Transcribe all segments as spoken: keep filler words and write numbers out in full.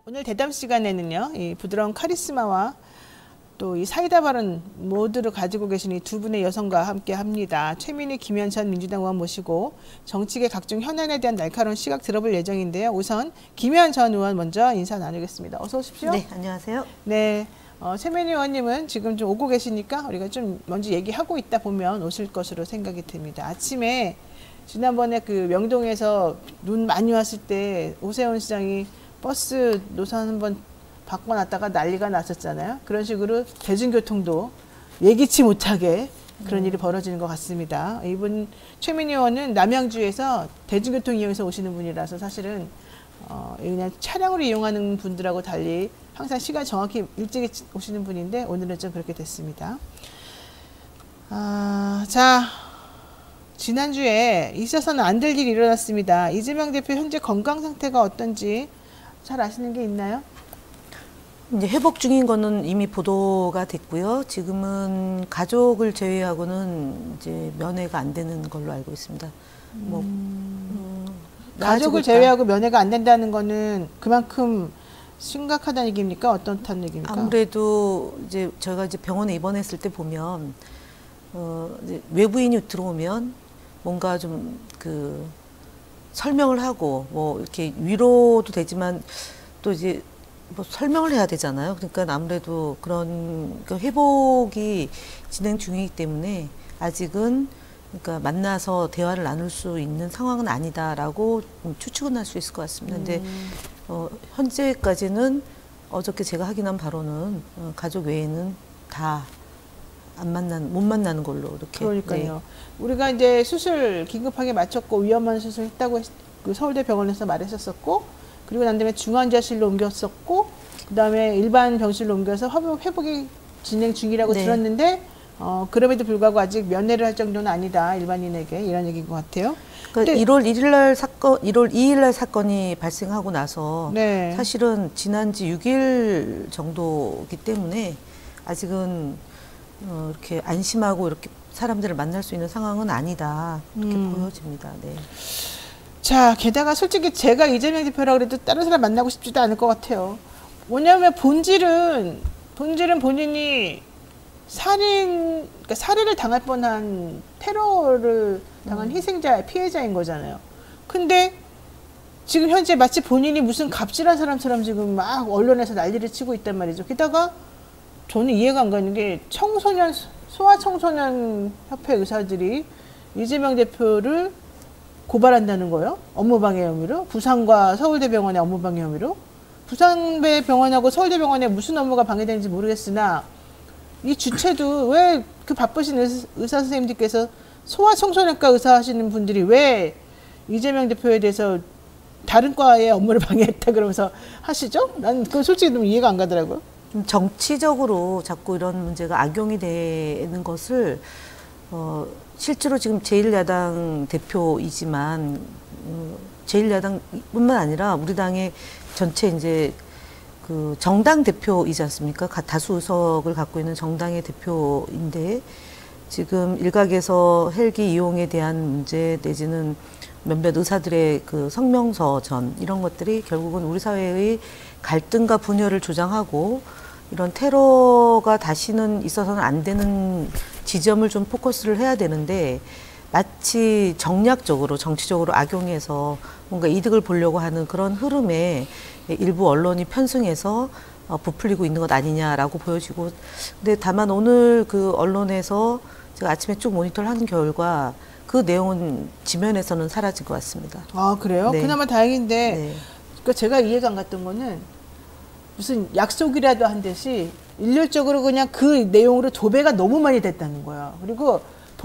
오늘 대담 시간에는요, 이 부드러운 카리스마와 또 이 사이다 발언 모두를 가지고 계신 이 두 분의 여성과 함께 합니다. 최민희, 김현천 민주당 의원 모시고 정치계 각종 현안에 대한 날카로운 시각 들어볼 예정인데요. 우선 김현 전 의원 먼저 인사 나누겠습니다. 어서 오십시오. 네, 안녕하세요. 네, 어, 최민희 의원님은 지금 좀 오고 계시니까 우리가 좀 먼저 얘기하고 있다 보면 오실 것으로 생각이 듭니다. 아침에 지난번에 그 명동에서 눈 많이 왔을 때 오세훈 시장이 버스 노선 한번 바꿔놨다가 난리가 났었잖아요. 그런 식으로 대중교통도 예기치 못하게 그런 일이 벌어지는 것 같습니다. 이분 최민희 의원은 남양주에서 대중교통 이용해서 오시는 분이라서 사실은 어 그냥 차량으로 이용하는 분들하고 달리 항상 시간 정확히 일찍 오시는 분인데 오늘은 좀 그렇게 됐습니다. 아, 자, 지난주에 있어서는 안 될 일이 일어났습니다. 이재명 대표 현재 건강 상태가 어떤지 잘 아시는 게 있나요? 이제 회복 중인 거는 이미 보도가 됐고요. 지금은 가족을 제외하고는 이제 면회가 안 되는 걸로 알고 있습니다. 뭐 음, 가족을 제외하고 면회가 안 된다는 거는 그만큼 심각하다는 얘기입니까? 어떻다는 얘기입니까? 아무래도 이제 저희가 이제 병원에 입원했을 때 보면 어, 이제 외부인이 들어오면 뭔가 좀 그 설명을 하고 뭐 이렇게 위로도 되지만 또 이제 뭐 설명을 해야 되잖아요. 그러니까 아무래도 그런 그 회복이 진행 중이기 때문에 아직은 그러니까 만나서 대화를 나눌 수 있는 상황은 아니다라고 추측은 할 수 있을 것 같습니다. 근데 음. 어, 현재까지는 어저께 제가 확인한 바로는 어, 가족 외에는 다 안 만나는, 못 만나는 걸로 이렇게. 그러니까요. 네. 우리가 이제 수술 기급하게 마쳤고 위험한 수술 했다고 했, 그 서울대 병원에서 말했었었고, 그리고 난 다음에 중환자실로 옮겼었고, 그 다음에 일반 병실로 옮겨서 회복, 회복이 진행 중이라고 네. 들었는데, 어, 그럼에도 불구하고 아직 면회를 할 정도는 아니다, 일반인에게. 이런 얘기인 것 같아요. 그러니까 근데, 일월 일일 날 사건, 일월 이일 날 사건이 발생하고 나서 네. 사실은 지난 지 육 일 정도이기 때문에 아직은 어, 이렇게 안심하고 이렇게 사람들을 만날 수 있는 상황은 아니다. 이렇게 음. 보여집니다. 네. 자, 게다가 솔직히 제가 이재명 대표라고 그래도 다른 사람 만나고 싶지도 않을 것 같아요. 뭐냐면 본질은, 본질은 본인이 살인, 그러니까 살해를 당할 뻔한 테러를 당한 음. 희생자, 피해자인 거잖아요. 근데 지금 현재 마치 본인이 무슨 갑질한 사람처럼 지금 막 언론에서 난리를 치고 있단 말이죠. 게다가 저는 이해가 안 가는 게 청소년, 소아청소년 협회 의사들이 이재명 대표를 고발한다는 거예요. 업무방해 혐의로. 부산과 서울대병원의 업무방해 혐의로. 부산대병원하고 서울대병원에 무슨 업무가 방해되는지 모르겠으나 이 주체도 왜 그 바쁘신 의사, 의사 선생님들께서 소아청소년과 의사 하시는 분들이 왜 이재명 대표에 대해서 다른 과의 업무를 방해했다 그러면서 하시죠? 난 그거 솔직히 좀 이해가 안 가더라고요. 좀 정치적으로 자꾸 이런 문제가 악용이 되는 것을 어, 실제로 지금 제일 야당 대표이지만 어, 제일 야당뿐만 아니라 우리 당의 전체 이제 그 정당 대표이지 않습니까? 다수 의석을 갖고 있는 정당의 대표인데 지금 일각에서 헬기 이용에 대한 문제 내지는 몇몇 의사들의 그 성명서 전 이런 것들이 결국은 우리 사회의 갈등과 분열을 조장하고 이런 테러가 다시는 있어서는 안 되는 지점을 좀 포커스를 해야 되는데 마치 정략적으로 정치적으로 악용해서 뭔가 이득을 보려고 하는 그런 흐름에 일부 언론이 편승해서 어, 부풀리고 있는 것 아니냐라고 보여지고 근데 다만 오늘 그 언론에서 제가 아침에 쭉 모니터를 하는 결과 그 내용은 지면에서는 사라진 것 같습니다. 아, 그래요? 네. 그나마 다행인데 네. 그러니까 제가 이해가 안 갔던 거는 무슨 약속이라도 한 듯이 일률적으로 그냥 그 내용으로 도배가 너무 많이 됐다는 거예요. 그리고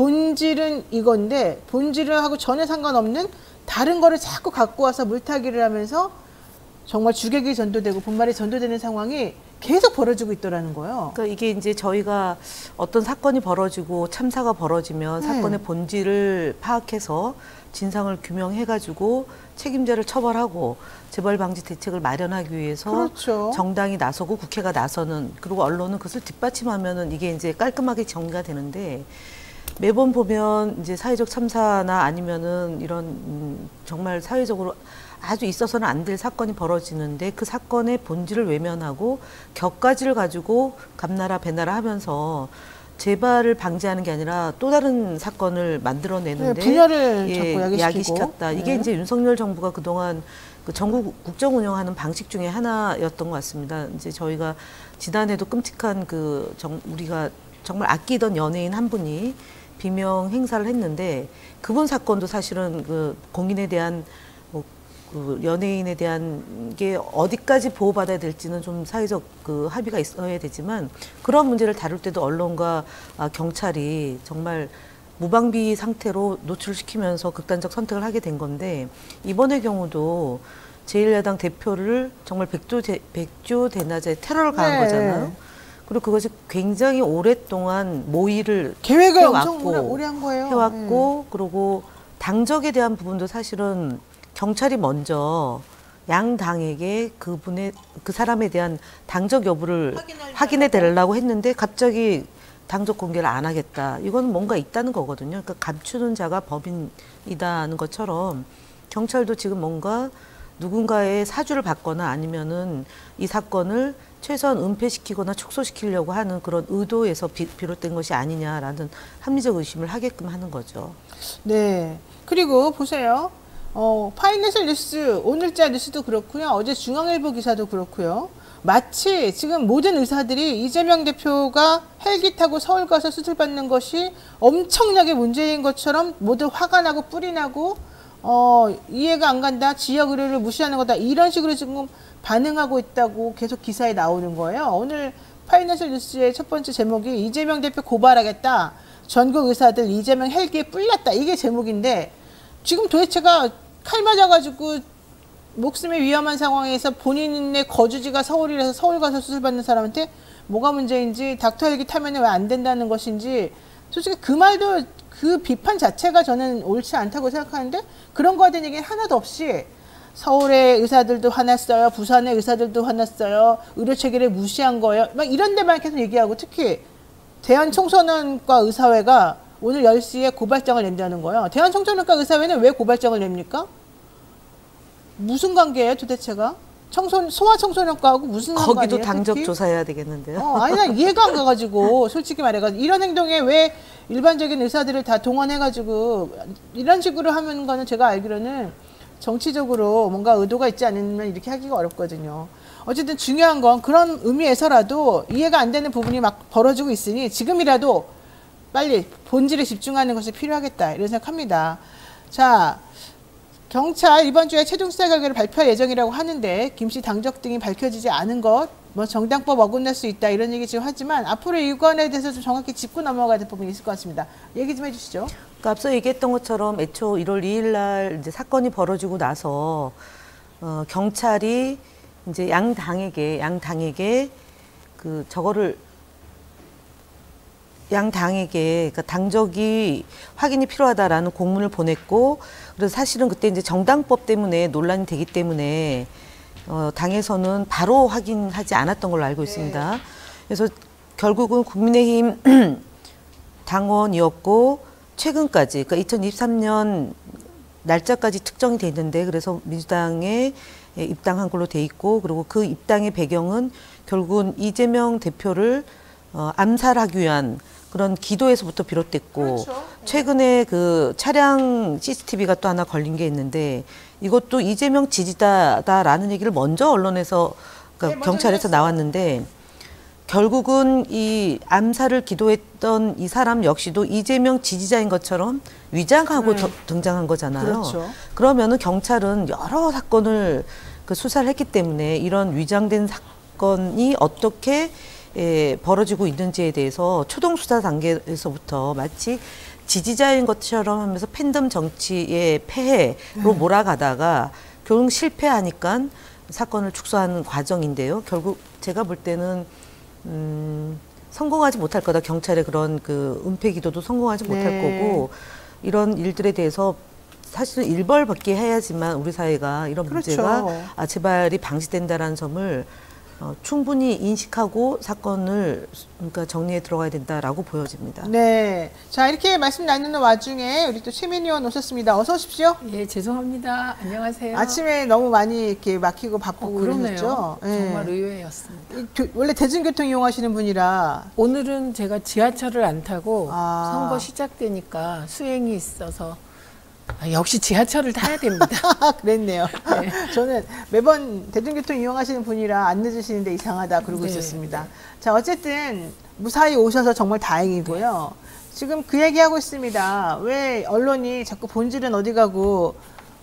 본질은 이건데 본질은 하고 전혀 상관없는 다른 거를 자꾸 갖고 와서 물타기를 하면서 정말 주객이 전도되고 본말이 전도되는 상황이 계속 벌어지고 있더라는 거예요. 그러니까 이게 이제 저희가 어떤 사건이 벌어지고 참사가 벌어지면 네. 사건의 본질을 파악해서 진상을 규명해가지고 책임자를 처벌하고 재발 방지 대책을 마련하기 위해서 그렇죠. 정당이 나서고 국회가 나서는 그리고 언론은 그것을 뒷받침하면은 이게 이제 깔끔하게 정리가 되는데 매번 보면 이제 사회적 참사나 아니면은 이런 음 정말 사회적으로 아주 있어서는 안 될 사건이 벌어지는데 그 사건의 본질을 외면하고 격가지를 가지고 감나라 배나라 하면서 재발을 방지하는 게 아니라 또 다른 사건을 만들어내는데 네, 분열을 예, 자꾸 야기시키고. 야기시켰다. 이게 네. 이제 윤석열 정부가 그동안 그 전국 국정 운영하는 방식 중에 하나였던 것 같습니다. 이제 저희가 지난해도 끔찍한 그 정, 우리가 정말 아끼던 연예인 한 분이 비명 행사를 했는데 그분 사건도 사실은 그 공인에 대한 뭐 그 연예인에 대한 게 어디까지 보호받아야 될지는 좀 사회적 그 합의가 있어야 되지만 그런 문제를 다룰 때도 언론과 아, 경찰이 정말 무방비 상태로 노출시키면서 극단적 선택을 하게 된 건데 이번의 경우도 제일 야당 대표를 정말 백조, 대, 백조 대낮에 테러를 가한 네. 거잖아요. 그리고 그것이 굉장히 오랫동안 모의를 계획을 해왔고, 엄청 오래, 오래 한 거예요. 해왔고 그리고 당적에 대한 부분도 사실은 경찰이 먼저 양 당에게 그분의 그 사람에 대한 당적 여부를 확인해 달라고 했는데 갑자기 당적 공개를 안 하겠다. 이건 뭔가 있다는 거거든요. 그러니까 감추는 자가 법인이다는 것처럼 경찰도 지금 뭔가 누군가의 사주를 받거나 아니면은 이 사건을 최소한 은폐시키거나 축소시키려고 하는 그런 의도에서 비, 비롯된 것이 아니냐라는 합리적 의심을 하게끔 하는 거죠. 네. 그리고 보세요. 어, 파이낸셜 뉴스, 오늘자 뉴스도 그렇고요. 어제 중앙일보 기사도 그렇고요. 마치 지금 모든 의사들이 이재명 대표가 헬기 타고 서울 가서 수술받는 것이 엄청나게 문제인 것처럼 모두 화가 나고 뿔이 나고 어, 이해가 안 간다. 지역 의료를 무시하는 거다. 이런 식으로 지금 반응하고 있다고 계속 기사에 나오는 거예요. 오늘 파이낸셜 뉴스의 첫 번째 제목이 이재명 대표 고발하겠다. 전국 의사들 이재명 헬기에 뿔렸다. 이게 제목인데 지금 도대체가 칼 맞아가지고 목숨이 위험한 상황에서 본인의 거주지가 서울이라서 서울 가서 수술받는 사람한테 뭐가 문제인지 닥터 헬기 타면 왜 안 된다는 것인지 솔직히 그 말도 그 비판 자체가 저는 옳지 않다고 생각하는데 그런 거에 대한 얘기는 하나도 없이 서울의 의사들도 화났어요. 부산의 의사들도 화났어요. 의료 체계를 무시한 거예요. 막 이런 데만 계속 얘기하고 특히 대한청소년과 의사회가 오늘 열 시에 고발장을 낸다는 거예요. 대한청소년과 의사회는 왜 고발장을 냅니까? 무슨 관계예요 도대체가? 청소, 소아청소년과하고 무슨 상관이에요? 거기도 당적 특히? 조사해야 되겠는데요. 어, 아니 난 이해가 안 가가지고 솔직히 말해가지고 이런 행동에 왜 일반적인 의사들을 다 동원해가지고 이런 식으로 하는 거는 제가 알기로는 정치적으로 뭔가 의도가 있지 않으면 이렇게 하기가 어렵거든요. 어쨌든 중요한 건 그런 의미에서라도 이해가 안 되는 부분이 막 벌어지고 있으니 지금이라도 빨리 본질에 집중하는 것이 필요하겠다 이런 생각합니다. 자, 경찰 이번 주에 최종 수사 결과를 발표할 예정이라고 하는데 김씨 당적 등이 밝혀지지 않은 것, 뭐 정당법 어긋날 수 있다 이런 얘기 지금 하지만 앞으로 이건에 대해서 좀 정확히 짚고 넘어가야 될 부분이 있을 것 같습니다. 얘기 좀 해주시죠. 그러니까 앞서 얘기했던 것처럼 애초 일월 이일 날 이제 사건이 벌어지고 나서 어, 경찰이 이제 양 당에게 양 당에게 그 저거를 양 당에게 그러니까 당적이 확인이 필요하다라는 공문을 보냈고 그래서 사실은 그때 이제 정당법 때문에 논란이 되기 때문에 어, 당에서는 바로 확인하지 않았던 걸로 알고 있습니다. 그래서 결국은 국민의힘 당원이었고 최근까지 그러니까 이천이십삼 년 날짜까지 특정이 돼 있는데 그래서 민주당에 입당한 걸로 돼 있고 그리고 그 입당의 배경은 결국은 이재명 대표를 어, 암살하기 위한 그런 기도에서부터 비롯됐고 그렇죠. 최근에 그 차량 씨씨티비가 또 하나 걸린 게 있는데 이것도 이재명 지지자다라는 얘기를 먼저 언론에서 그러니까 네, 경찰에서 했어요. 나왔는데 결국은 이 암살을 기도했던 이 사람 역시도 이재명 지지자인 것처럼 위장하고 음. 더, 등장한 거잖아요. 그렇죠. 그러면은 경찰은 여러 사건을 그 수사를 했기 때문에 이런 위장된 사건이 어떻게 예, 벌어지고 있는지에 대해서 초동 수사 단계에서부터 마치 지지자인 것처럼 하면서 팬덤 정치의 폐해로 네. 몰아가다가 결국 실패하니까 사건을 축소하는 과정인데요. 결국 제가 볼 때는 음, 성공하지 못할 거다. 경찰의 그런 그 은폐 기도도 성공하지 못할 네. 거고 이런 일들에 대해서 사실은 일벌받게 해야지만 우리 사회가 이런 그렇죠. 문제가 아, 재발이 방지된다라는 점을 어, 충분히 인식하고 사건을 그러니까 정리에 들어가야 된다라고 보여집니다. 네. 자, 이렇게 말씀 나누는 와중에 우리 또 최민희 의원 오셨습니다. 어서 오십시오. 예, 죄송합니다. 안녕하세요. 아침에 너무 많이 이렇게 막히고 바쁘고 어, 그러네요. 그러셨죠? 정말 네. 의외였습니다. 이 교- 원래 대중교통 이용하시는 분이라 오늘은 제가 지하철을 안 타고 아. 선거 시작되니까 수행이 있어서 아, 역시 지하철을 타야 됩니다. 그랬네요. 네. 저는 매번 대중교통 이용하시는 분이라 안 늦으시는데 이상하다 그러고 네. 있었습니다. 자, 어쨌든 무사히 오셔서 정말 다행이고요. 지금 그 얘기하고 있습니다. 왜 언론이 자꾸 본질은 어디 가고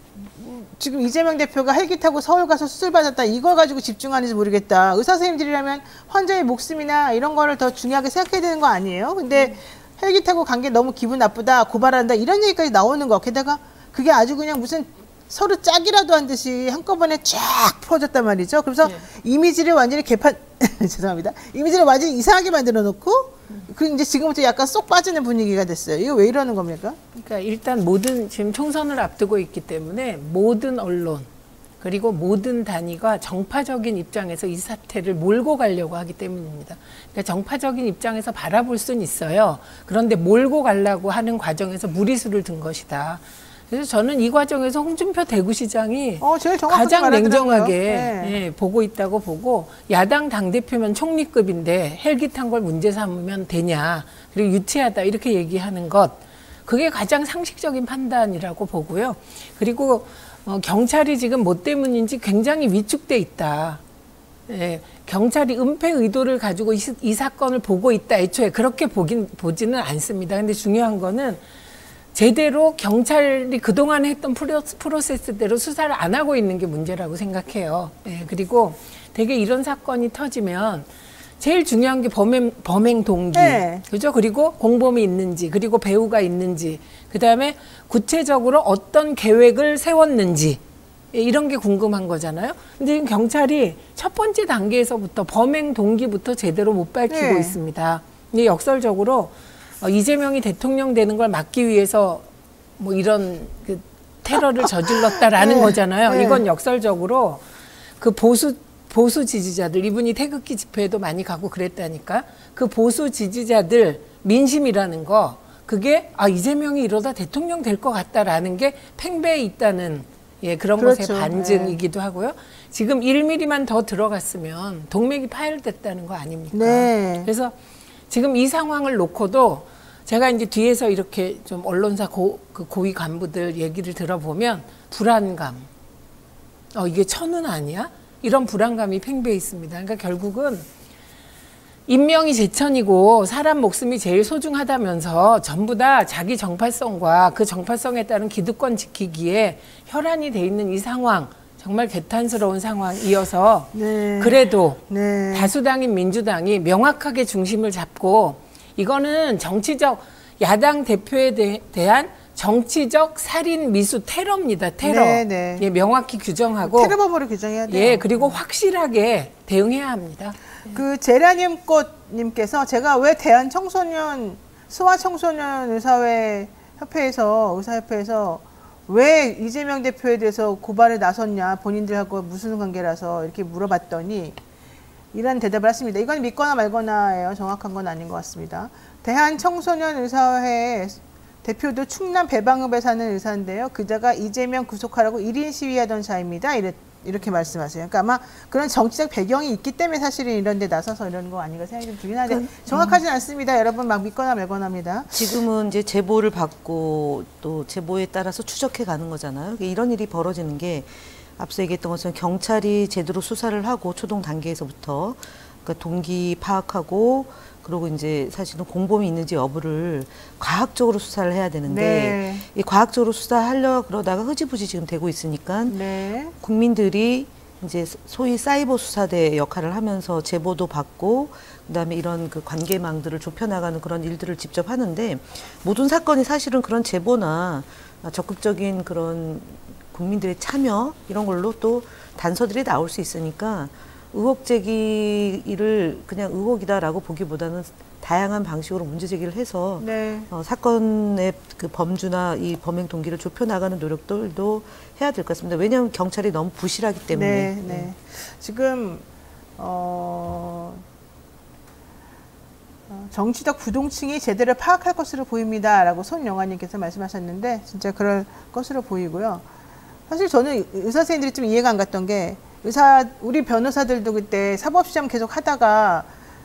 지금 이재명 대표가 헬기 타고 서울 가서 수술 받았다 이걸 가지고 집중하는지 모르겠다. 의사 선생님들이라면 환자의 목숨이나 이런 거를 더 중요하게 생각해야 되는 거 아니에요? 근데 헬기 타고 간 게 너무 기분 나쁘다, 고발한다 이런 얘기까지 나오는 거. 게다가 그게 아주 그냥 무슨 서로 짝이라도 한 듯이 한꺼번에 쫙 풀어졌단 말이죠. 그래서 네. 이미지를 완전히 개판 죄송합니다. 이미지를 완전히 이상하게 만들어 놓고 그 이제 지금부터 약간 쏙 빠지는 분위기가 됐어요. 이거 왜 이러는 겁니까? 그러니까 일단 모든 지금 총선을 앞두고 있기 때문에 모든 언론 그리고 모든 단위가 정파적인 입장에서 이 사태를 몰고 가려고 하기 때문입니다. 그러니까 정파적인 입장에서 바라볼 수는 있어요. 그런데 몰고 가려고 하는 과정에서 무리수를 둔 것이다. 그래서 저는 이 과정에서 홍준표 대구시장이 어, 제일 정확하게 가장 말하더라고요. 냉정하게 네. 예, 보고 있다고 보고 야당 당대표면 총리급인데 헬기 탄 걸 문제 삼으면 되냐. 그리고 유치하다 이렇게 얘기하는 것. 그게 가장 상식적인 판단이라고 보고요. 그리고 어, 경찰이 지금 뭐 때문인지 굉장히 위축돼 있다. 예, 경찰이 은폐 의도를 가지고 이, 이 사건을 보고 있다. 애초에 그렇게 보긴, 보지는 않습니다. 근데 중요한 거는 제대로 경찰이 그동안 했던 프로세스대로 수사를 안 하고 있는 게 문제라고 생각해요. 예, 그리고 되게 이런 사건이 터지면 제일 중요한 게 범행, 범행 동기. 네. 그죠? 그리고 공범이 있는지, 그리고 배우가 있는지, 그 다음에 구체적으로 어떤 계획을 세웠는지, 예, 이런 게 궁금한 거잖아요. 근데 지금 경찰이 첫 번째 단계에서부터 범행 동기부터 제대로 못 밝히고 네. 있습니다. 이게 역설적으로 어, 이재명이 대통령 되는 걸 막기 위해서 뭐 이런 그 테러를 저질렀다라는 네. 거잖아요. 네. 이건 역설적으로 그 보수 보수 지지자들, 이분이 태극기 집회에도 많이 가고 그랬다니까. 그 보수 지지자들 민심이라는 거, 그게 아 이재명이 이러다 대통령 될 것 같다라는 게 팽배해 있다는 예 그런 그렇죠. 것의 반증이기도 하고요. 지금 일 미리만 더 들어갔으면 동맥이 파열됐다는 거 아닙니까? 네. 그래서 지금 이 상황을 놓고도 제가 이제 뒤에서 이렇게 좀 언론사 고, 그 고위 간부들 얘기를 들어보면 불안감, 어 이게 천운 아니야? 이런 불안감이 팽배해 있습니다. 그러니까 결국은 인명이 제천이고 사람 목숨이 제일 소중하다면서 전부 다 자기 정팔성과 그 정팔성에 따른 기득권 지키기에 혈안이 돼 있는 이 상황, 정말 개탄스러운 상황이어서 네. 그래도 네. 다수당인 민주당이 명확하게 중심을 잡고 이거는 정치적 야당 대표에 대, 대한 정치적 살인 미수 테러입니다. 테러. 네, 네. 예, 명확히 규정하고 테러범으로 규정해야 돼요. 예, 그리고 확실하게 대응해야 합니다. 그 제라늄꽃님께서 제가 왜 대한 청소년 소아 청소년 의사회 협회에서 의사협회에서 왜 이재명 대표에 대해서 고발에 나섰냐, 본인들하고 무슨 관계라서 이렇게 물어봤더니 이런 대답을 했습니다. 이건 믿거나 말거나예요. 정확한 건 아닌 것 같습니다. 대한 청소년 의사회 대표도 충남 배방읍에 사는 의사인데요. 그자가 이재명 구속하라고 일 인 시위하던 자입니다. 이래, 이렇게 말씀하세요. 그러니까 아마 그런 정치적 배경이 있기 때문에 사실은 이런 데 나서서 이런 거 아닌가 생각이 좀 들긴 한데 정확하진 않습니다. 여러분 막 믿거나 말거나입니다. 지금은 이제 제보를 받고 또 제보에 따라서 추적해 가는 거잖아요. 이런 일이 벌어지는 게 앞서 얘기했던 것처럼 경찰이 제대로 수사를 하고 초동 단계에서부터 그러니까 동기 파악하고 그리고 이제 사실은 공범이 있는지 여부를 과학적으로 수사를 해야 되는데 네. 이 과학적으로 수사하려 그러다가 흐지부지 지금 되고 있으니까 네. 국민들이 이제 소위 사이버 수사대 역할을 하면서 제보도 받고 그다음에 이런 그 관계망들을 좁혀나가는 그런 일들을 직접 하는데 모든 사건이 사실은 그런 제보나 적극적인 그런 국민들의 참여 이런 걸로 또 단서들이 나올 수 있으니까 의혹 제기를 그냥 의혹이다라고 보기보다는 다양한 방식으로 문제 제기를 해서 네. 어, 사건의 그 범주나 이 범행 동기를 좁혀나가는 노력들도 해야 될 것 같습니다. 왜냐하면 경찰이 너무 부실하기 때문에. 네, 네. 지금 어, 정치적 부동층이 제대로 파악할 것으로 보입니다라고 손영아님께서 말씀하셨는데 진짜 그럴 것으로 보이고요. 사실 저는 의사 선생님들이 좀 이해가 안 갔던 게 의사 우리 변호사들도 그때 사법시험 계속 하다가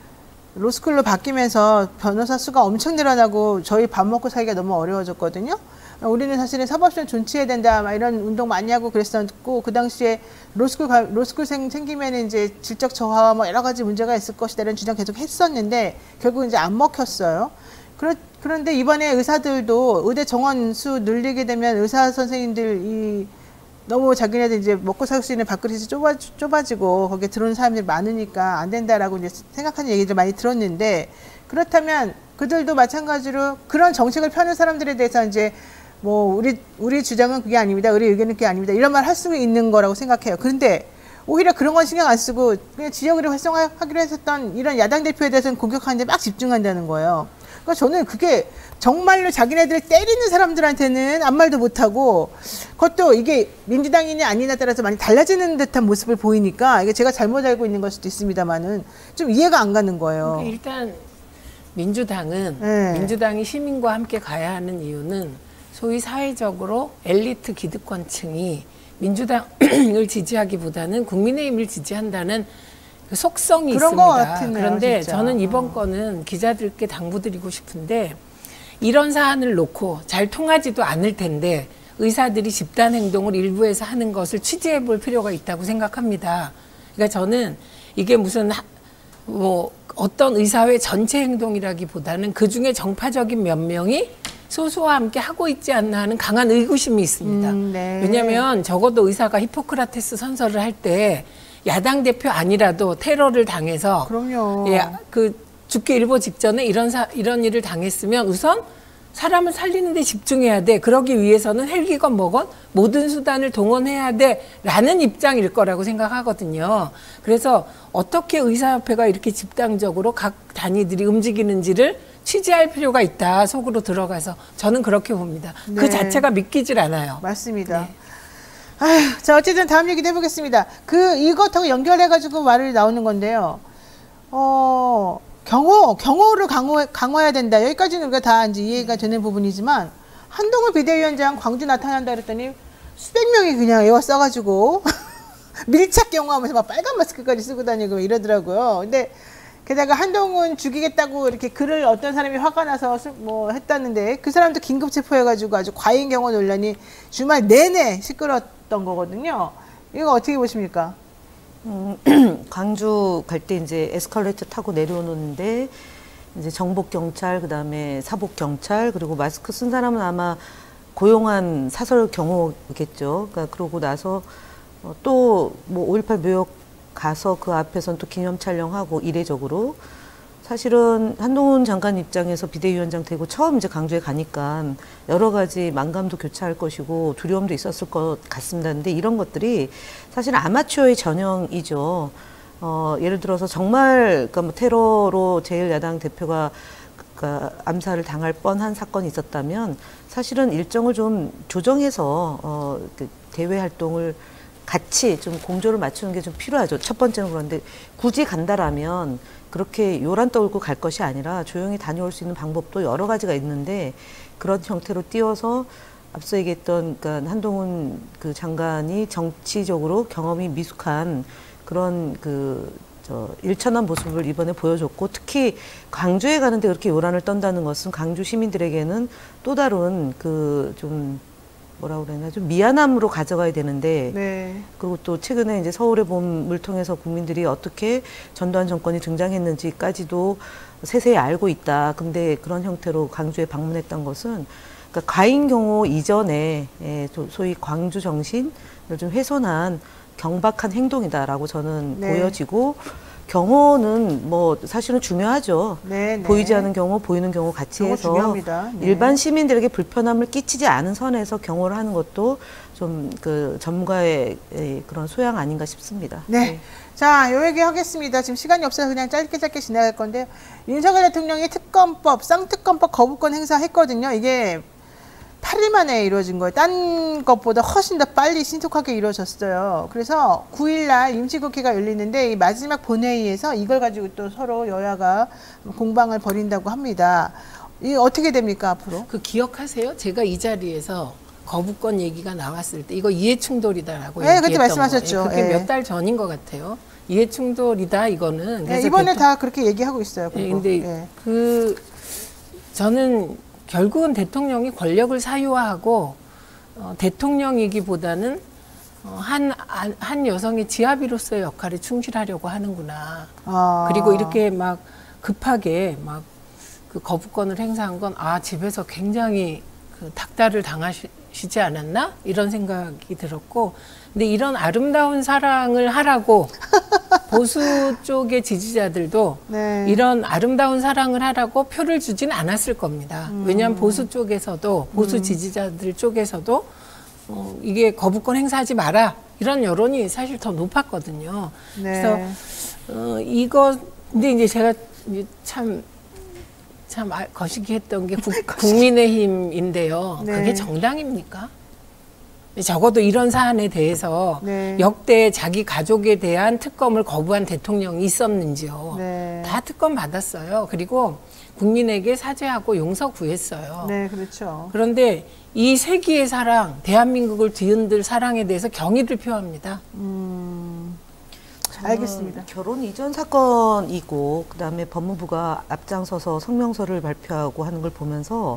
로스쿨로 바뀌면서 변호사 수가 엄청 늘어나고 저희 밥 먹고 살기가 너무 어려워졌거든요. 우리는 사실은 사법시험 존치해야 된다 막 이런 운동 많이 하고 그랬었고 그 당시에 로스쿨 가, 로스쿨생 생기면 이제 질적 저하와 뭐 여러 가지 문제가 있을 것이다 이런 주장 계속 했었는데 결국 이제 안 먹혔어요. 그러, 그런데 이번에 의사들도 의대 정원 수 늘리게 되면 의사 선생님들이 너무 자기네들 이제 먹고 살 수 있는 밥그릇이 좁아, 좁아지고 거기에 들어오는 사람들이 많으니까 안 된다라고 이제 생각하는 얘기를 많이 들었는데 그렇다면 그들도 마찬가지로 그런 정책을 펴는 사람들에 대해서 이제 뭐 우리 우리 주장은 그게 아닙니다. 우리 의견은 그게 아닙니다. 이런 말 할 수 있는 거라고 생각해요. 그런데 오히려 그런 건 신경 안 쓰고 그냥 지역의료 활성화하기로 했었던 이런 야당 대표에 대해서는 공격하는데 막 집중한다는 거예요. 그러니까 저는 그게 정말로 자기네들 때리는 사람들한테는 아무 말도 못하고 그것도 이게 민주당이냐 아니냐에 따라서 많이 달라지는 듯한 모습을 보이니까 이게 제가 잘못 알고 있는 걸 수도 있습니다만은 좀 이해가 안 가는 거예요. 그러니까 일단 민주당은 네. 민주당이 시민과 함께 가야 하는 이유는 소위 사회적으로 엘리트 기득권층이 민주당을 지지하기보다는 국민의힘을 지지한다는 그 속성이 그런 있습니다. 것 같으네요, 그런데 진짜. 저는 이번 어. 건은 기자들께 당부드리고 싶은데 이런 사안을 놓고 잘 통하지도 않을 텐데 의사들이 집단 행동을 일부에서 하는 것을 취재해 볼 필요가 있다고 생각합니다. 그러니까 저는 이게 무슨 하, 뭐 어떤 의사회 전체 행동이라기보다는 그중에 정파적인 몇 명이 소수와 함께 하고 있지 않나 하는 강한 의구심이 있습니다. 음, 네. 왜냐하면 적어도 의사가 히포크라테스 선서를 할 때 야당 대표 아니라도 테러를 당해서 그럼요. 예, 그 죽기 일보 직전에 이런 사, 이런 일을 당했으면 우선 사람을 살리는 데 집중해야 돼. 그러기 위해서는 헬기건 뭐건 모든 수단을 동원해야 돼라는 입장일 거라고 생각하거든요. 그래서 어떻게 의사협회가 이렇게 집단적으로 각 단위들이 움직이는지를 취재할 필요가 있다. 속으로 들어가서 저는 그렇게 봅니다. 네. 그 자체가 믿기질 않아요. 맞습니다. 네. 아휴, 자 어쨌든 다음 얘기도 해보겠습니다. 그 이것하고 연결해가지고 말이 나오는 건데요. 어 경호 경호를 강화 강화해야 된다. 여기까지는 우리가 다 이제 이해가 되는 부분이지만 한동훈 비대위원장 광주 나타난다 그랬더니 수백 명이 그냥 애워 써가지고 밀착 경호하면서 막 빨간 마스크까지 쓰고 다니고 이러더라고요. 근데 게다가 한동훈 죽이겠다고 이렇게 글을 어떤 사람이 화가 나서 뭐 했다는데 그 사람도 긴급 체포해가지고 아주 과잉 경호 논란이 주말 내내 시끄러웠던 거거든요. 이거 어떻게 보십니까? 음, 광주 갈 때 이제 에스컬레이터 타고 내려오는데 이제 정복 경찰, 그다음에 사복 경찰, 그리고 마스크 쓴 사람은 아마 고용한 사설 경호겠죠. 그러니까 그러고 나서 어, 또 뭐 오일팔 묘역 가서 그 앞에서는 또 기념 촬영하고 이례적으로 사실은 한동훈 장관 입장에서 비대위원장 되고 처음 이제 강주에 가니까 여러 가지 만감도 교차할 것이고 두려움도 있었을 것 같습니다. 근데 이런 것들이 사실 아마추어의 전형이죠. 어, 예를 들어서 정말 그러니까 뭐 테러로 제일 야당 대표가 그러니까 암살을 당할 뻔한 사건이 있었다면 사실은 일정을 좀 조정해서 어, 그 대외 활동을 같이 좀 공조를 맞추는 게 좀 필요하죠. 첫 번째는 그런데 굳이 간다라면 그렇게 요란 떠올고 갈 것이 아니라 조용히 다녀올 수 있는 방법도 여러 가지가 있는데 그런 형태로 띄워서 앞서 얘기했던 그러니까 한동훈 그 장관이 정치적으로 경험이 미숙한 그런 그 저 일천한 모습을 이번에 보여줬고 특히 광주에 가는데 그렇게 요란을 떤다는 것은 광주 시민들에게는 또 다른 그 좀 뭐라고 그러나 좀 미안함으로 가져가야 되는데 네. 그리고 또 최근에 이제 서울의 봄을 통해서 국민들이 어떻게 전두환 정권이 등장했는지까지도 세세히 알고 있다. 근데 그런 형태로 광주에 방문했던 것은 그러니까 과잉 경호 이전에 예, 소위 광주 정신을 좀 훼손한 경박한 행동이다라고 저는 네. 보여지고 경호는 뭐 사실은 중요하죠. 네, 네. 보이지 않는 경호, 보이는 경호 같이 경호 해서 중요합니다. 네. 일반 시민들에게 불편함을 끼치지 않은 선에서 경호를 하는 것도 좀 그 전문가의 그런 소양 아닌가 싶습니다. 네. 자, 요 얘기 하겠습니다. 지금 시간이 없어서 그냥 짧게 짧게 지나갈 건데 윤석열 대통령이 특검법, 쌍특검법 거부권 행사했거든요. 이게 팔 일 만에 이루어진 거예요. 딴 것보다 훨씬 더 빨리 신속하게 이루어졌어요. 그래서 구 일 날 임시국회가 열리는데 이 마지막 본회의에서 이걸 가지고 또 서로 여야가 공방을 벌인다고 합니다. 이 어떻게 됩니까 앞으로? 그 기억하세요? 제가 이 자리에서 거부권 얘기가 나왔을 때 이거 이해충돌이다라고 네, 얘기했던 그때 말씀하셨죠. 거. 그게 네. 몇 달 전인 것 같아요. 이해충돌이다 이거는. 네, 이번에 대통... 다 그렇게 얘기하고 있어요. 네, 근데 네. 그 저는 결국은 대통령이 권력을 사유화하고 어, 대통령이기보다는 어, 한, 한, 한 여성의 지아비로서의 역할에 충실하려고 하는구나. 아. 그리고 이렇게 막 급하게 막 그 거부권을 행사한 건 아, 집에서 굉장히 그 닥달을 당하시지 않았나? 이런 생각이 들었고. 근데 이런 아름다운 사랑을 하라고 보수 쪽의 지지자들도 네. 이런 아름다운 사랑을 하라고 표를 주진 않았을 겁니다. 음. 왜냐하면 보수 쪽에서도 보수 음. 지지자들 쪽에서도 어, 이게 거부권 행사하지 마라 이런 여론이 사실 더 높았거든요. 네. 그래서 어, 이거 근데 이제 제가 이제 참 참 거시기했던 게 국, 국민의힘인데요. 네. 그게 정당입니까? 적어도 이런 사안에 대해서 네. 역대 자기 가족에 대한 특검을 거부한 대통령이 있었는지요. 네. 다 특검 받았어요. 그리고 국민에게 사죄하고 용서 구했어요. 네, 그렇죠. 그런데 이 세기의 사랑, 대한민국을 뒤흔들 사랑에 대해서 경의를 표합니다. 음, 알겠습니다. 결혼 이전 사건이고 그다음에 법무부가 앞장서서 성명서를 발표하고 하는 걸 보면서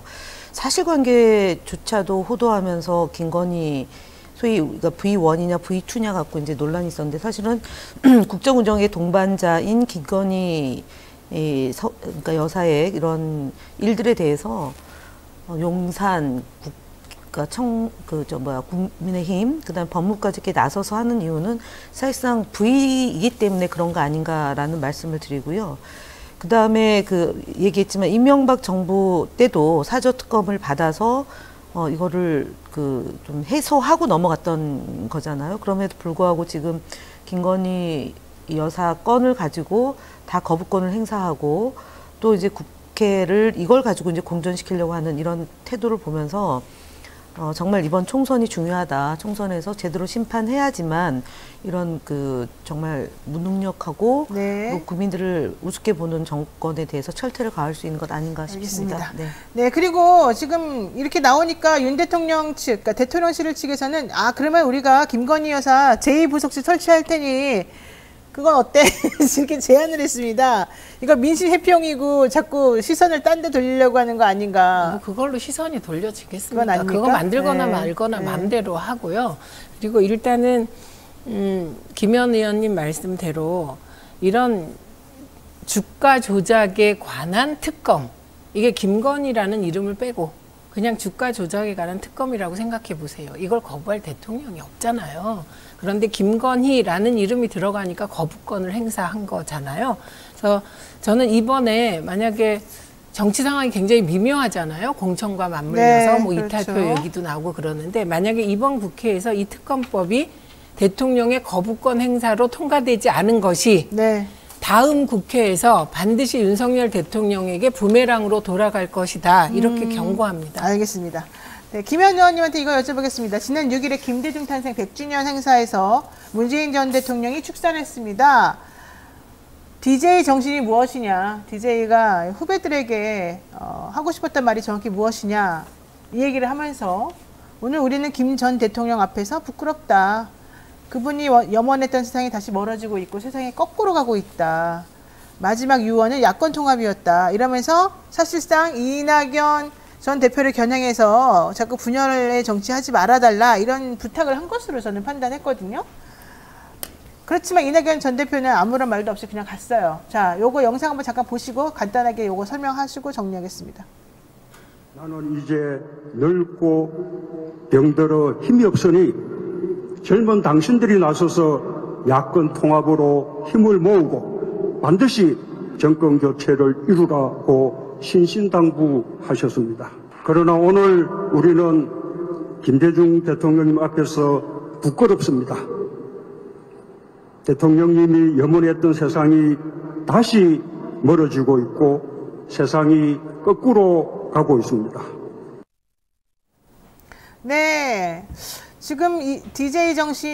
사실관계조차도 호도하면서 김건희 소위 그러니까 브이 원이냐 브이 투냐 갖고 이제 논란이 있었는데 사실은 국정운영의 동반자인 김건희 이 서, 그러니까 여사의 이런 일들에 대해서 용산 국 그러니까 청, 그, 저, 뭐야, 국민의힘, 그 다음에 법무까지 이렇게 나서서 하는 이유는 사실상 부의이기 때문에 그런 거 아닌가라는 말씀을 드리고요. 그 다음에 그, 얘기했지만, 이명박 정부 때도 사저특검을 받아서, 어, 이거를 그, 좀 해소하고 넘어갔던 거잖아요. 그럼에도 불구하고 지금 김건희 여사 건을 가지고 다 거부권을 행사하고 또 이제 국회를 이걸 가지고 이제 공전시키려고 하는 이런 태도를 보면서 어, 정말 이번 총선이 중요하다. 총선에서 제대로 심판해야지만 이런 그 정말 무능력하고 네. 뭐 국민들을 우습게 보는 정권에 대해서 철퇴를 가할 수 있는 것 아닌가 싶습니다. 알겠습니다. 네. 네, 그리고 지금 이렇게 나오니까 윤 대통령 측, 그러니까 대통령실 측에서는 아 그러면 우리가 김건희 여사 제이 부속실 설치할 테니 그건 어때? 이렇게 제안을 했습니다. 이거 민심 회피용이고 자꾸 시선을 딴 데 돌리려고 하는 거 아닌가. 뭐 그걸로 시선이 돌려지겠습니까? 그건 아닙니까? 그거 만들거나 네. 말거나 네. 마음대로 하고요. 그리고 일단은 음, 김현 의원님 말씀대로 이런 주가 조작에 관한 특검, 이게 김건희라는 이름을 빼고 그냥 주가 조작에 관한 특검이라고 생각해 보세요. 이걸 거부할 대통령이 없잖아요. 그런데 김건희라는 이름이 들어가니까 거부권을 행사한 거잖아요. 그래서 저는 이번에 만약에 정치 상황이 굉장히 미묘하잖아요. 공천과 맞물려서 네, 뭐 그렇죠. 이탈표 얘기도 나오고 그러는데 만약에 이번 국회에서 이 특검법이 대통령의 거부권 행사로 통과되지 않은 것이 네. 다음 국회에서 반드시 윤석열 대통령에게 부메랑으로 돌아갈 것이다. 이렇게 음, 경고합니다. 알겠습니다. 네, 김현 의원님한테 이거 여쭤보겠습니다. 지난 육 일에 김대중 탄생 백 주년 행사에서 문재인 전 대통령이 축사했습니다. 디제이 정신이 무엇이냐, 디제이가 후배들에게 어, 하고 싶었던 말이 정확히 무엇이냐 이 얘기를 하면서 오늘 우리는 김 전 대통령 앞에서 부끄럽다. 그분이 염원했던 세상이 다시 멀어지고 있고 세상이 거꾸로 가고 있다. 마지막 유언은 야권 통합이었다. 이러면서 사실상 이낙연 전 대표를 겨냥해서 자꾸 분열의 정치하지 말아달라 이런 부탁을 한 것으로 저는 판단했거든요. 그렇지만 이낙연 전 대표는 아무런 말도 없이 그냥 갔어요. 자, 요거 영상 한번 잠깐 보시고 간단하게 요거 설명하시고 정리하겠습니다. 나는 이제 늙고 병들어 힘이 없으니 젊은 당신들이 나서서 야권 통합으로 힘을 모으고 반드시 정권 교체를 이루라고 신신당부하셨습니다. 그러나 오늘 우리는 김대중 대통령님 앞에서 부끄럽습니다. 대통령님이 염원했던 세상이 다시 멀어지고 있고 세상이 거꾸로 가고 있습니다. 네. 지금 이 디제이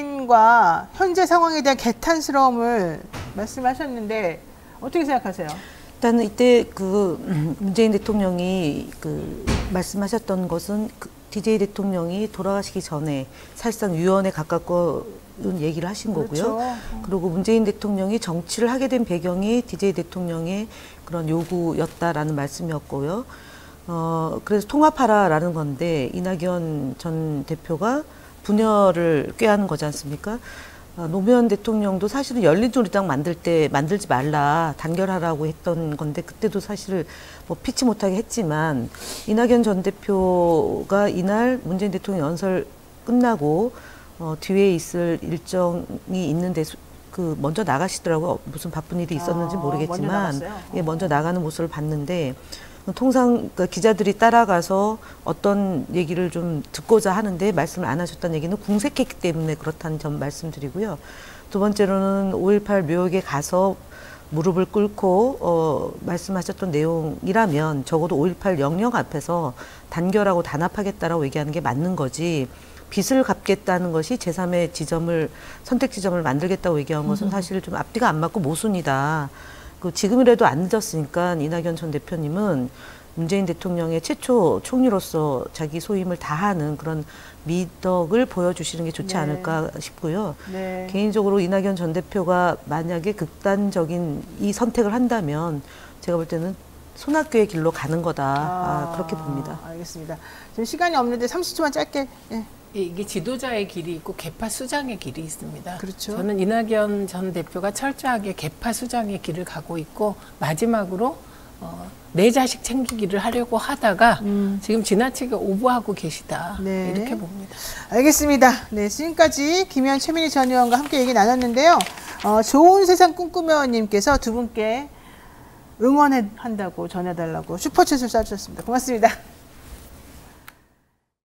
정신과 현재 상황에 대한 개탄스러움을 말씀하셨는데 어떻게 생각하세요? 일단은 이때 그 문재인 대통령이 그 말씀하셨던 것은 그 디제이 대통령이 돌아가시기 전에 사실상 유언에 가까운 얘기를 하신 거고요. 그렇죠. 그리고 문재인 대통령이 정치를 하게 된 배경이 디제이 대통령의 그런 요구였다라는 말씀이었고요. 어, 그래서 통합하라라는 건데 이낙연 전 대표가 분열을 꾀하는 거지 않습니까? 어, 노무현 대통령도 사실은 열린우리당 만들 때 만들지 말라 단결하라고 했던 건데 그때도 사실 뭐 피치 못하게 했지만 이낙연 전 대표가 이날 문재인 대통령 연설 끝나고 어, 뒤에 있을 일정이 있는데 그 먼저 나가시더라고요. 무슨 바쁜 일이 있었는지 아, 모르겠지만 먼저 예, 먼저 나가는 모습을 봤는데 통상 그 기자들이 따라가서 어떤 얘기를 좀 듣고자 하는데 말씀을 안 하셨다는 얘기는 궁색했기 때문에 그렇다는 점 말씀드리고요. 두 번째로는 오일팔 묘역에 가서 무릎을 꿇고 어, 말씀하셨던 내용이라면 적어도 오일팔 영령 앞에서 단결하고 단합하겠다라고 얘기하는 게 맞는 거지 빚을 갚겠다는 것이 제삼의 지점을 선택 지점을 만들겠다고 얘기한 것은 사실 좀 앞뒤가 안 맞고 모순이다. 그 지금이라도 안 늦었으니까 이낙연 전 대표님은 문재인 대통령의 최초 총리로서 자기 소임을 다하는 그런 미덕을 보여주시는 게 좋지 네. 않을까 싶고요. 네. 개인적으로 이낙연 전 대표가 만약에 극단적인 이 선택을 한다면 제가 볼 때는 손학규의 길로 가는 거다. 아, 아, 그렇게 봅니다. 알겠습니다. 지금 시간이 없는데 삼십 초만 짧게. 예. 이게 지도자의 길이 있고 개파 수장의 길이 있습니다. 그렇죠. 저는 이낙연 전 대표가 철저하게 개파 수장의 길을 가고 있고 마지막으로 어, 내 자식 챙기기를 하려고 하다가 음. 지금 지나치게 오버하고 계시다. 네. 이렇게 봅니다. 알겠습니다. 네, 지금까지 김현 최민희 전 의원과 함께 얘기 나눴는데요. 어, 좋은 세상 꿈꾸며님께서 두 분께 응원한다고 전해달라고 슈퍼챗을 쏴주셨습니다. 고맙습니다.